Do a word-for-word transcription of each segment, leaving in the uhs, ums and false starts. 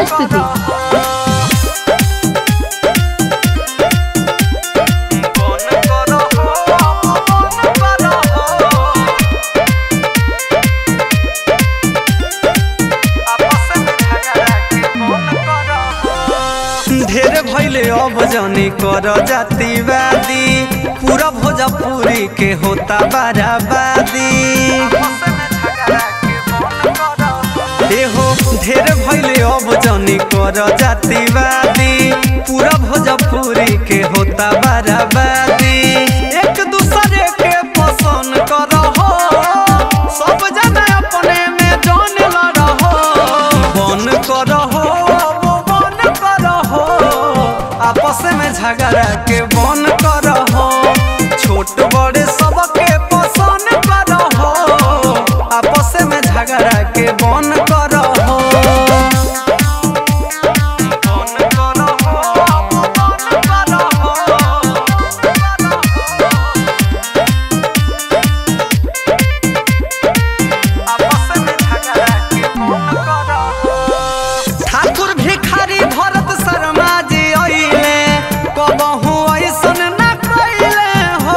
प्रस्तुति। ढेर भइले अब जनी कर जातिवादी, पूरा भोजपुरी के होता बराबादी। एहो ढेर भइले अब जनी कर जातिवादी, पूरा भोजपुरी के होता बराबादी। एक दूसरे के पसंद करहो, सब जना अपने में जान लड़हो। बन करहो आपस में झगड़ा के बन करहो, छोट बड़े सबके पसंद करहो। आपस में झगड़ा के बन करहो। ठाकुर भिखारी भरत शर्मा जी अइले, कबहू ऐसन न कइले हो।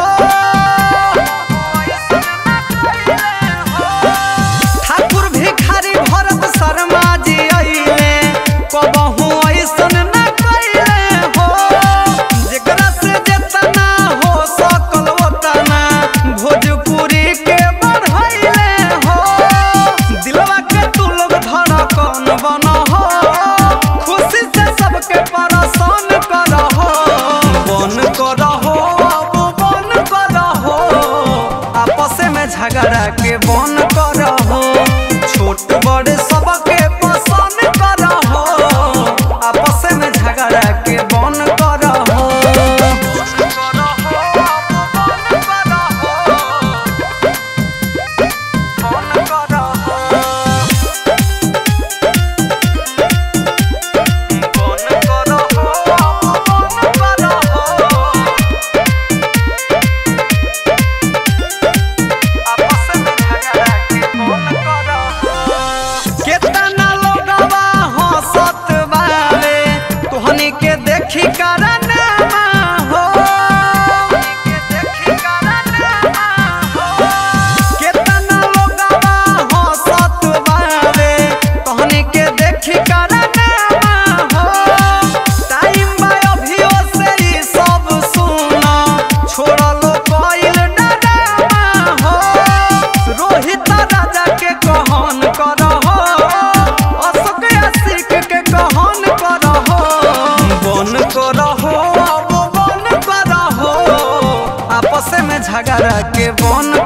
ठाकुर भिखारी भरत शर्मा जी अइले, कबहू ऐसन न कइले हो। जेकरा से जेतना हो सकल ओतना भोजपुरी के बढ़ैले हो। दिलवा के तू लोग धड़कन बनहो, खुशी से सबके परेशान करहो। बन करहो अब बन करहो, आपस में झगड़ा के बन करहो। छोट बड़े सबके पसंद करहो, आपस में झगड़ा के बन करहो। केतना लोगवा हंसत बावे तोहनी के देखी करनमा हो। केतना लोगवा हंसत बावे तोहनी के देखी करनमा हो। टाइम बा अभियो से ई सब सुना, छोड़लो कइल डरामा हो। रोहित राजा के कहन करहो, अशोक आशिक के कहन करहो। बन करहो अब बन करहो, आपस में झगड़ा के बन